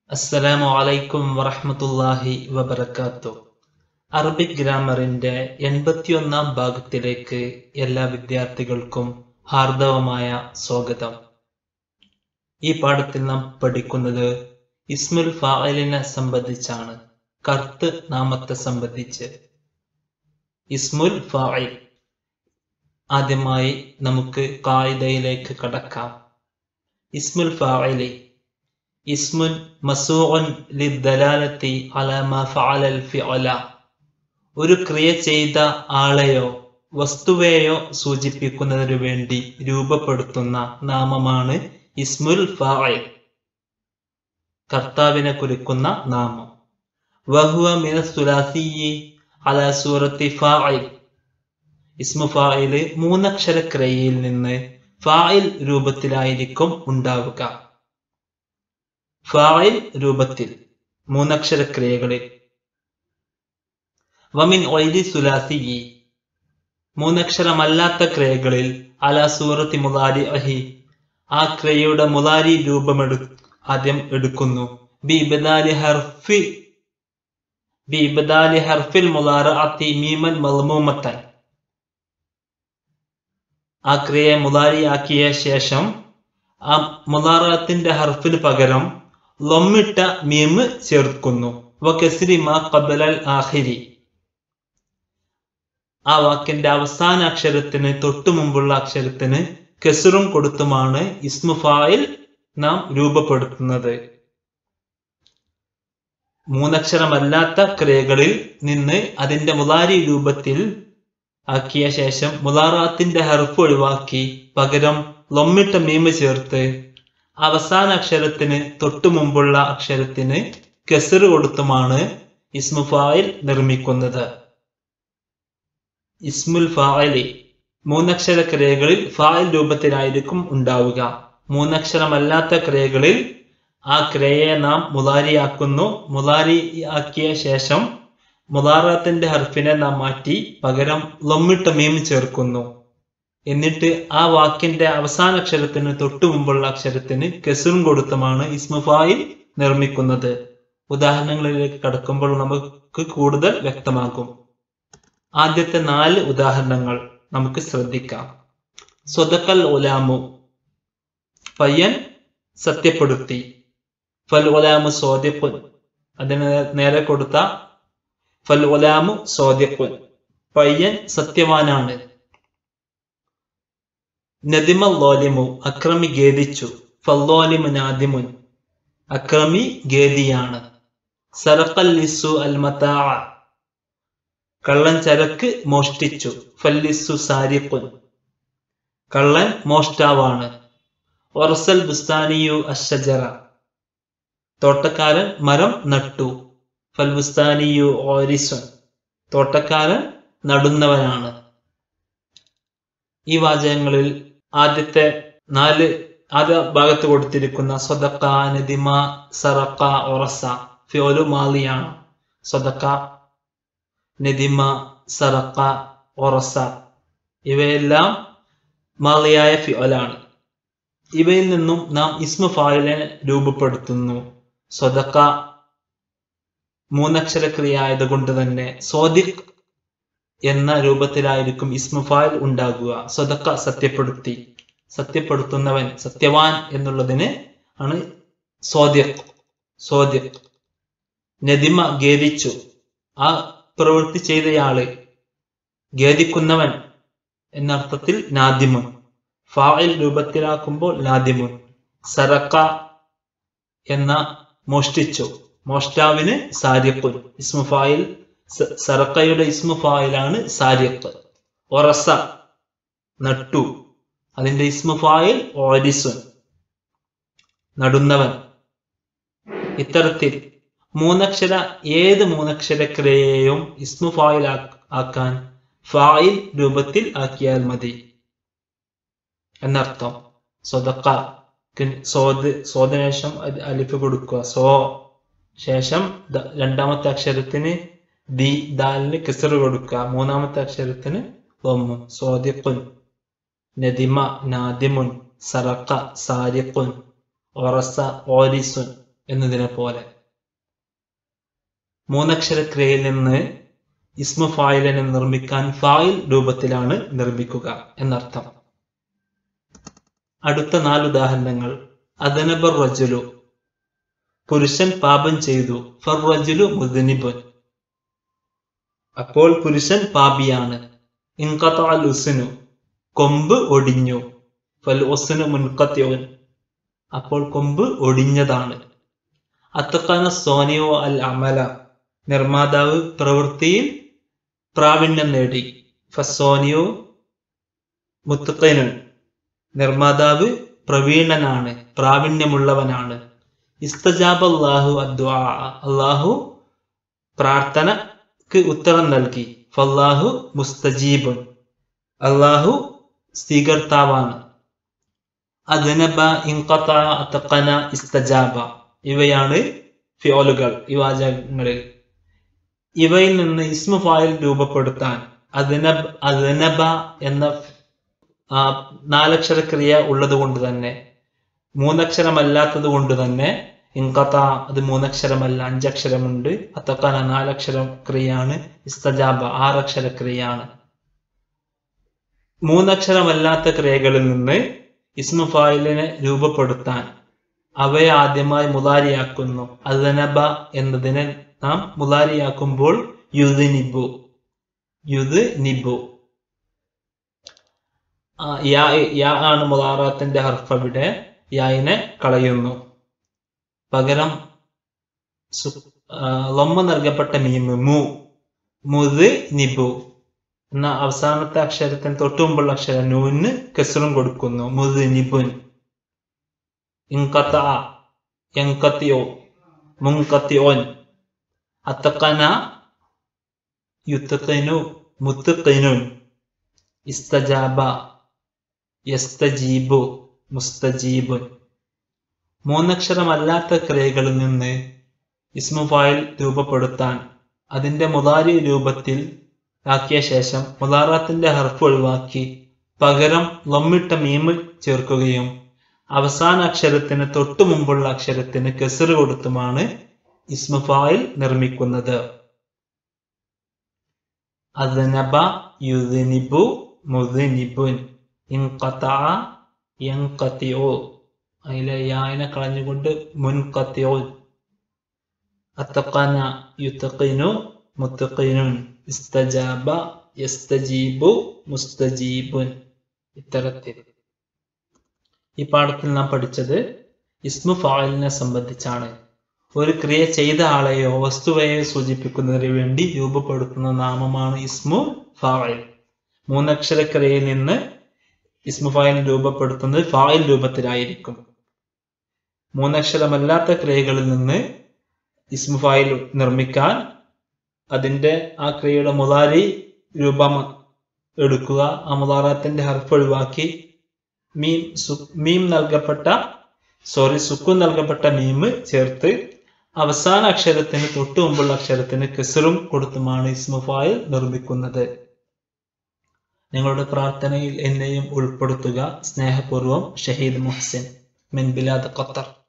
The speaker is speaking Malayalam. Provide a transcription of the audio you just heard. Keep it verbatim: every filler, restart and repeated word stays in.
അസ്സലാമു അലൈക്കും വറഹ്മത്തുള്ളാഹി വബറകാതുഹു. അറബിക് ഗ്രാമറിന്റെ എൺപത്തിയൊന്നാം ഭാഗത്തിലേക്ക് എല്ലാ വിദ്യാർത്ഥികൾക്കും ഹാർദവമായ സ്വാഗതം. ഈ പാഠത്തിൽ നാം പഠിക്കുന്നത് ഇസ്മുൽ ഫാഇലിനെ സംബന്ധിച്ചാണ്, കർത്ത് നാമത്തെ സംബന്ധിച്ച്. ഇസ്മുൽ ഫാഇൽ. ആദ്യമായി നമുക്ക് ഖായിദയിലേക്ക് കടക്കാം. ഇസ്മുൽ ഫാഇലി ഇസ്മുൻ മസൂഉൻ ലിദ്ദലാലത്തി അലാ മാ ഫഅലൽ ഫിഅല. ഒരു ക്രിയ ചെയ്ത ആളെയോ വസ്തുവെയോ സൂചിപ്പിക്കുന്നതിനു വേണ്ടി രൂപപ്പെടുത്തുന്ന നാമമാണ് ഇസ്മുൽ ഫാഇൽ, കർത്താവിനെ കുറിക്കുന്ന നാമം. വഹുവ മിനസ് സുലാസിയ്യി അലാ സൂറത്തി ഫാഇൽ. ഇസ്മു ഫാഇൽ മൂന്നക്ഷര ക്രിയയിൽ നിന്ന് ഫാഇൽ രൂപത്തിലായിരിക്കും ഉണ്ടാവുക. ഫാഇൽ രൂപത്തിൽ മൂന്നക്ഷര ക്രിയകളിൽ. വമിൻ ഗൈരി സുലാസിയ്യി, മൂന്നക്ഷരമല്ലാത്ത ക്രിയകളിൽ അലാ സൂറത്തി മുദാരിഇഹി, ആ ക്രിയയുടെ മുദാരി രൂപമെടു ആദ്യം എടുക്കുന്നു. ബി ഇബ്ദാലി ഹർഫി ബി ഇബ്ദാലി ഹർഫിൽ മുദാറഅത്തി മീമൻ മദ്മൂമത്തൻ. ആ ക്രിയയെ മുദാരിയാക്കിയ ശേഷം ആ മുദാറഅത്തിന്റെ ഹർഫിന് പകരം ലമ്മിട്ട മീമ് ചേർക്കുന്നു. വകസ്രി മാ ഖബലൽ ആഖിരി, ആ വാക്കിന്റെ അവസാന അക്ഷരത്തിന് തൊട്ടു മുമ്പുള്ള അക്ഷരത്തിന് കസ്റും കൊടുത്തുമാണ് ഇസ്മു ഫാഇൽ നാം രൂപപ്പെടുത്തുന്നത്. മൂന്നക്ഷരമല്ലാത്ത ക്രിയകളിൽ നിന്ന് അതിന്റെ മുദാരി രൂപത്തിൽ ആക്കിയ ശേഷം മുദാറാത്തിന്റെ ഹർഫ് ഒഴിവാക്കി പകരം ലമ്മിട്ട മീമ് ചേർത്ത് അവസാന അക്ഷരത്തിന് തൊട്ടു മുമ്പുള്ള അക്ഷരത്തിന് കസ്റ് കൊടുത്തുമാണ് ഇസ്മു ഫാഇൽ നിർമ്മിക്കുന്നത്. ഇസ്മുൽ ഫാഇലി മൂന്നക്ഷര ക്രിയകളിൽ ഫാഇൽ രൂപത്തിലായിരിക്കും ഉണ്ടാവുക. മൂന്നക്ഷരമല്ലാത്ത ക്രിയകളിൽ ആ ക്രിയയെ നാം മുദാരിയാക്കുന്നു. മുദാരിയാക്കിയ ശേഷം മുദാറത്തിന്റെ ഹർഫിനെ നാം മാറ്റി പകരം ലമ്മിട്ട മീം ചേർക്കുന്നു. എന്നിട്ട് ആ വാക്കിന്റെ അവസാന അക്ഷരത്തിന് തൊട്ടു മുമ്പുള്ള അക്ഷരത്തിന് കസ്റും കൊടുത്തുമാണ് ഇസ്മു ഫാഇൽ നിർമ്മിക്കുന്നത്. ഉദാഹരണങ്ങളിലേക്ക് കടക്കുമ്പോൾ നമുക്ക് കൂടുതൽ വ്യക്തമാകും. ആദ്യത്തെ നാല് ഉദാഹരണങ്ങൾ നമുക്ക് ശ്രദ്ധിക്കാം. സ്വദഖൽ ഉലാമു, പയ്യൻ സത്യപ്പെടുത്തി. ഫൽ ഉലാമു സ്വാദിഖുൻ, അതിന് നേരെ കൊടുത്ത ഫൽ ഉലാമു സ്വാദിഖുൻ, പയ്യൻ സത്യവാനാണ്. നദിമ ളാലിമു, അക്രമി ഖേദിച്ചു. ഫല്ലാലിമു നാദിമുൻ, അക്രമി ഖേദിയാണ്. സറഖൽ ലിസ്സു അൽ മതാഅ, കള്ളൻ ചരക്ക് മോഷ്ടിച്ചു. ഫല്ലിസ്സു സാരിഖുൻ, കള്ളൻ മോഷ്ടാവാണ്. വറസൽ ബുസ്താനിയു അശ്ശജറ, തോട്ടക്കാരൻ മരം നട്ടു. ഫൽ ബുസ്താനിയു ഓരിസുൻ, തോട്ടക്കാരൻ നടുന്നവനാണ്. ഈ വാചകങ്ങളിൽ ആദ്യത്തെ നാല് ആദ്യ ഭാഗത്ത് കൊടുത്തിരിക്കുന്ന സ്വദഖ, നദിമ, സറഖ, ഒറസ ഫിഒലു മാളിയാണ്. സ്വദഖ, നദിമ, സറഖ, ഒറസ ഇവയെല്ലാം മാളിയായ ഫിഒലാണ്. ഇവയിൽ നിന്നും നാം ഇസ്മു ഫാഇലിനെ രൂപപ്പെടുത്തുന്നു. സ്വദഖ മൂന്നക്ഷര ക്രിയ ആയതുകൊണ്ട് തന്നെ സ്വാദിഖ് എന്ന രൂപത്തിലായിരിക്കും ഇസ്മു ഫാഇൽ ഉണ്ടാകുക. സ്വദഖ സത്യപ്പെടുത്തി, സത്യപ്പെടുത്തുന്നവൻ, സത്യവാൻ എന്നുള്ളതിന് ആണ് സ്വാദിഖ് സ്വാദിഖ്. നദിമ ഖേദിച്ചു, ആ പ്രവൃത്തി ചെയ്തയാള്, ഖേദിക്കുന്നവൻ എന്നർത്ഥത്തിൽ നാദിമുൻ, ഫാഇൽ രൂപത്തിലാക്കുമ്പോൾ നാദിമുൻ. സറഖ എന്ന മോഷ്ടിച്ചു, മോഷ്ടാവിന് സാരിഖുൻ, ഇസ്മു ഫാഇൽ സറഖയുടെ ഇസ്മു ഫായിലാണ് സാരിഖ്. ഒറസ നട്ടു, അതിന്റെ ഇസ്മു ഫായിൽ ഓരിസുൻ, നടുന്നവൻ. ഇത്തരത്തിൽ മൂന്നക്ഷര ഏത് മൂന്നക്ഷര ക്രിയയെയും ഇസ്മു ഫായിൽ ആക്കാൻ ഫായിൽ രൂപത്തിൽ ആക്കിയാൽ മതി എന്നർത്ഥം. സ്വദഖ സോദ് സോദനേശം അലിഫ് കൊടുക്കുക. സോ ശേഷം രണ്ടാമത്തെ അക്ഷരത്തിന് ദി ദാലിന് കിസ്റ് കൊടുക്കുക. മൂന്നാമത്തെ അക്ഷരത്തിന് ദമ്മു. സ്വാദിഖുൻ, നദിമ നാദിമുൻ, സറഖ സാരിഖുൻ, ഒറസ ഓരിസുൻ എന്നതിനെ പോലെ. മൂന്നക്ഷര ക്രിയയിൽ നിന്ന് ഇസ്മു ഫായിലിനെ നിർമ്മിക്കാൻ ഫായിൽ രൂപത്തിലാണ് നിർമ്മിക്കുക എന്നർത്ഥം. അടുത്ത നാല് ഉദാഹരണങ്ങൾ. അദനബർ റജുലു, പുരുഷൻ പാപം ചെയ്തു. ഫർ റജുലു മുദ്നിബുൻ, അപ്പോൾ പുരുഷൻ പാപിയാണ്. ഇൻഖതഅൽ ഉസ്നു, കൊമ്പ് ഒടിഞ്ഞു. ഫൽ ഉസ്നു മുൻഖതിഉൻ, അപ്പോൾ കൊമ്പ് ഒടിഞ്ഞതാണ്. അത്ഖന സോനിയോ അൽ അമല, നിർമ്മാതാവ് പ്രവൃത്തിയിൽ പ്രാവീണ്യം നേടി. ഫസോനിയോ മുത്ഖിനുൻ, നിർമ്മാതാവ് പ്രവീണനാണ്, പ്രാവീണ്യമുള്ളവനാണ്. ഇസ്തജാബ അല്ലാഹു അദ്ദുആ, അല്ലാഹു പ്രാർത്ഥനക്ക് ഉത്തരം നൽകി. ഫല്ലാഹു മുസ്തജീബുൻ, അല്ലാഹു സ്വീകർത്താവാണ്. അദ്നബ, ഇൻഖതഅ, അത്ഖന, ഇസ്തജാബ, ഇവയാണ് ഫിഅലുകൾ ഈ വാചകങ്ങളിൽ. ഇവയിൽ നിന്ന് ഇസ്മു ഫായിൽ രൂപപ്പെടുത്താൻ അദ്നബ് അദ്നബ എന്ന നാലക്ഷര ക്രിയ ഉള്ളത് കൊണ്ട് തന്നെ, മൂന്നക്ഷരമല്ലാത്തത് കൊണ്ട് തന്നെ ഇൻഖത അത് മൂന്നക്ഷരമല്ല, അഞ്ചക്ഷരമുണ്ട്. അത്ഖന നാലക്ഷര ക്രിയയാണ്. ഇസ്തജാബ ആറക്ഷര ക്രിയയാണ്. മൂന്നക്ഷരമല്ലാത്ത ക്രിയകളിൽ നിന്ന് ഇസ്മു ഫായിലിനെ രൂപപ്പെടുത്താൻ അവയെ ആദ്യമായി മുദാരിയാക്കുന്നു. അദ്നബ എന്നതിനെ നാം മുദാരിയാക്കുമ്പോൾ യുദ്നിബു, യുദ്നിബു. യാ യാ ആണ് മുദാറാത്തിന്റെ ഹർഫ്. അവിടെ യായിനെ കളയുന്നു. പകരം ലമ്മ നൽകപ്പെട്ട മീമ് മു, മുദ്നിബു എന്ന അവസാനത്തെ അക്ഷരത്തിന് തൊട്ടു മുമ്പുള്ള അക്ഷരം നൂന് കസ്റും കൊടുക്കുന്നു. മുദ്നിബുൻ. ഇൻഖതഅ, യൻഖതിഉ, മുൻഖതിഉൻ. അത്ഖന, യുത്ഖിനു, മുത്ഖിനുൻ. ഇസ്തജാബ, യസ്തജീബു, മുസ്തജീബുൻ. മൂന്നക്ഷരമല്ലാത്ത ക്രിയകളിൽ നിന്ന് ഇസ്മു ഫായിൽ രൂപപ്പെടുത്താൻ അതിന്റെ മുദാരി രൂപത്തിൽ ആക്കിയ ശേഷം മുദാറാത്തിന്റെ ഹർഫ് ഒഴിവാക്കി പകരം ലമ്മിട്ട മീമ് ചേർക്കുകയും അവസാന അക്ഷരത്തിന് തൊട്ടു മുമ്പുള്ള അക്ഷരത്തിന് കസ്റ് കൊടുത്തുമാണ് ഇസ്മു ഫായിൽ നിർമ്മിക്കുന്നത്. അദ്നബ, യുദ്നിബു, മുദ്നിബുൻ. ഇൻഖതഅ, യൻഖതിഉ, അതിലെ യായിനെ കളഞ്ഞുകൊണ്ട് മുൻഖതിഉൻ. അത്ഖന, യുത്ഖിനു, മുത്ഖിനുൻ. ഇസ്തജാബ, യസ്തജീബു, മുസ്തജീബുൻ. ഇത്തരത്തിൽ ഈ പാഠത്തിൽ നാം പഠിച്ചത് ഇസ്മു ഫായിലിനെ സംബന്ധിച്ചാണ്. ഒരു ക്രിയ ചെയ്ത ആളെയോ വസ്തുവെയോ സൂചിപ്പിക്കുന്നതിന് വേണ്ടി രൂപപ്പെടുത്തുന്ന നാമമാണ് ഇസ്മു ഫായിൽ. മൂന്നക്ഷര ക്രിയയിൽ നിന്ന് ഇസ്മു ഫായിൽ രൂപപ്പെടുത്തുന്നത് ഫായിൽ രൂപത്തിലായിരിക്കും. മൂന്നക്ഷരമല്ലാത്ത ക്രിയകളിൽ നിന്ന് ഇസ്മു ഫായിൽ നിർമ്മിക്കാൻ അതിന്റെ ആ ക്രിയയുടെ മുദാരി രൂപം എടുക്കുക. ആ മുദാറാത്തിന്റെ ഹർഫ് ഒഴിവാക്കി മീം മീം നൽകപ്പെട്ട സോറി സുക്കൂൻ നൽകപ്പെട്ട മീം ചേർത്ത് അവസാന അക്ഷരത്തിന് തൊട്ടു മുമ്പുള്ള അക്ഷരത്തിന് കസ്റും കൊടുത്തുമാണ് ഇസ്മു ഫായിൽ നിർമ്മിക്കുന്നത്. നിങ്ങളുടെ പ്രാർത്ഥനയിൽ എന്നെയും ഉൾപ്പെടുത്തുക. സ്നേഹപൂർവ്വം ഷഹീദ് മുഹ്സിൻ, മിൻ ബിലാദ് ഖത്തർ.